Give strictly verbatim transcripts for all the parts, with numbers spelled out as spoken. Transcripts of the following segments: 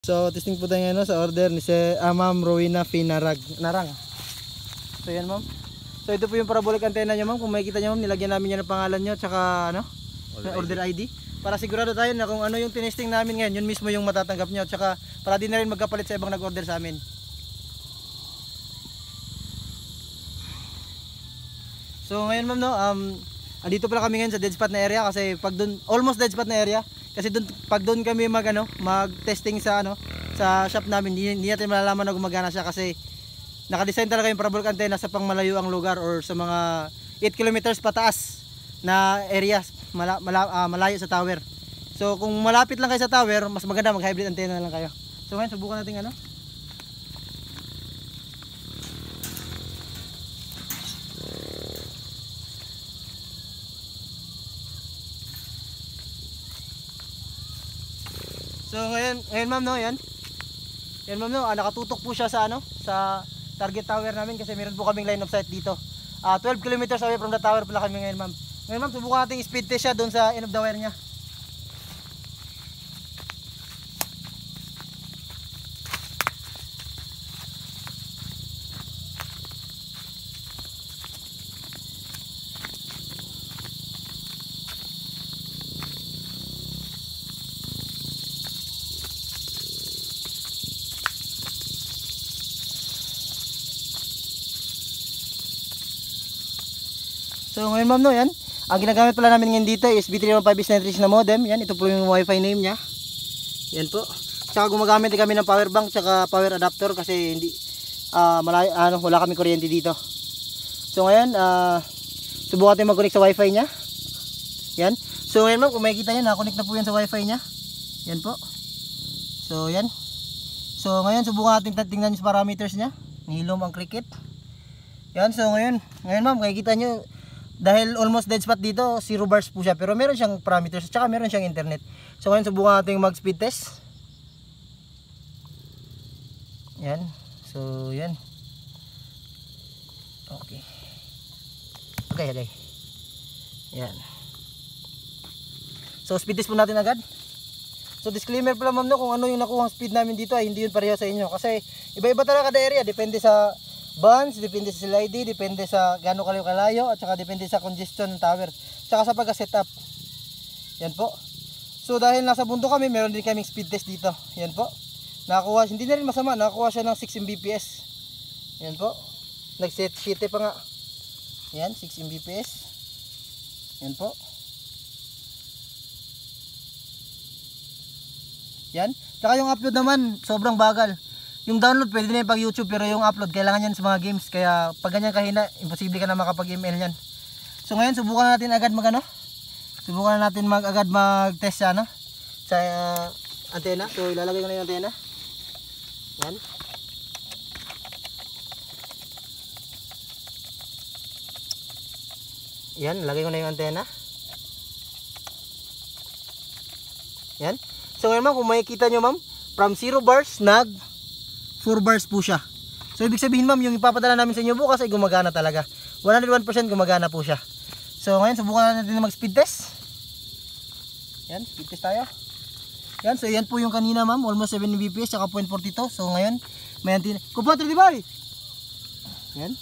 So, testing po tayo ngayon sa order ni si ah, Ma'am Rowena Finarag Narang. So, yan ma'am. So, ito po yung parabolic antenna niya ma'am. Kung makikita niyo ma'am, nilagyan namin yan ng pangalan niyo tsaka ano, order, order I D. Para sigurado tayo na kung ano yung tinesting namin ngayon, yun mismo yung matatanggap niyo. Tsaka para di na rin magkapalit sa ibang nag-order sa amin. So, ngayon ma'am no, um, andito pala kami ngayon sa dead spot na area kasi pag dun, almost dead spot na area. Kasi doon pag doon kami mag ano, mag-testing sa ano, sa shop namin, hindi, hindi natin malalaman na gumagana siya kasi naka-design talaga yung parabolic antenna sa pangmalayo ang lugar or sa mga eight kilometers pataas na areas, mala, mala, uh, malayo sa tower. So kung malapit lang kayo sa tower, mas maganda mag-hybrid antenna na lang kayo. So ngayon subukan natin ano. So ngayon, ngayon ma'am no, yan. Yan ma'am no, ah, nakatutok po siya sa ano, sa target tower namin kasi meron po kaming line of sight dito. Ah, twelve kilometers away from the tower pala kami ngayon ma'am. Ngayon ma'am, subukan natin speed test siya doon sa end of the wire niya. So ngayon ma'am no, yan. Ang ginagamit pala namin ngayon dito is B three one five S nine three na modem. Yan, ito po yung wifi name niya. Yan po. Tsaka gumagamit din kami ng power bank tsaka power adapter kasi hindi uh, malay, ano, wala kami kuryente dito. So ngayon, uh, subukan natin mag-connect sa wifi niya. Yan. So ngayon ma'am, kung makikita niyo, naka-connect na po yan sa wifi niya. Yan po. So yan. So ngayon, subukan natin tingnan yung parameters niya. Nihilom ang cricket. Yan, so ngayon, ngayon ma'am, makikita niyo dahil almost dead spot dito, zero bars po siya. Pero meron siyang parameters, tsaka meron siyang internet. So ngayon subukan natin mag speed test. Yan. So yan. Okay. Okay, okay. Yan. So speed test po natin agad. So disclaimer pala ma'am no, kung ano yung nakuhang speed namin dito ay hindi yun pareho sa inyo. Kasi iba-iba talaga kada area, depende sa bands, depende sa L I D, depende sa gaano kalayo kalayo at saka depende sa congestion ng tower, saka sa pagka-setup. Yan po. So dahil nasa bundok kami, meron din kaming speed test dito. Yan po. Nakakuha, hindi na rin masama, nakakuha siya ng six megabits per second. Yan po. Nag-set sheet pa nga. Yan, six megabits per second. Yan po. Yan. Saka yung upload naman, sobrang bagal. Yung download pwede na yung pag YouTube pero yung upload kailangan yan sa mga games. Kaya pag ganyan kahina, imposible ka na makapag-M L yan. So ngayon subukan natin agad mag ano. Subukan natin mag agad mag-test sa ano, sa uh, antena. So ilalagay ko na yung antena. Yan. Yan, lagay ko na yung antena. Yan. So ngayon ma'am, kung makikita nyo ma'am, from zero bars nag four bars po siya. So ibig sabihin ma'am, yung ipapadala namin sa inyo bukas ay gumagana talaga. one hundred one percent gumagana po siya. So ngayon subukan natin mag speed test. Yan, speed test tayo. Yan, so yan po yung kanina ma'am, almost seven megabits per second, saka zero point four two. So ngayon, may antenna. Kumpatro di ba? Yan.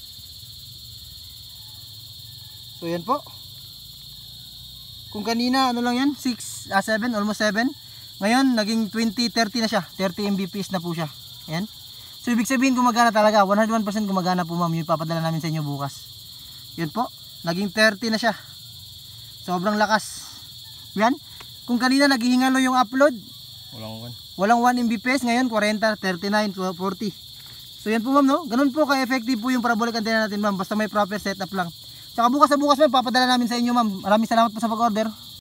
So yan po. Kung kanina ano lang yan, six, ah, seven, almost seven. Ngayon, naging twenty, thirty na siya. thirty megabits per second na po siya. Ayan. So ibig sabihin gumagana talaga, one hundred one percent gumagana po ma'am, yung papadala namin sa inyo bukas. Yun po, naging thirty na siya. Sobrang lakas. Yan. Kung kanina naghihingalo yung upload, Walang one. walang one megabits per second, ngayon forty, thirty-nine, forty. So yan po ma'am no, ganun po ka-effective po yung parabolic antenna natin ma'am, basta may proper setup lang. Tsaka bukas sa bukas ma'am, papadala namin sa inyo ma'am. Maraming salamat po sa pag-order.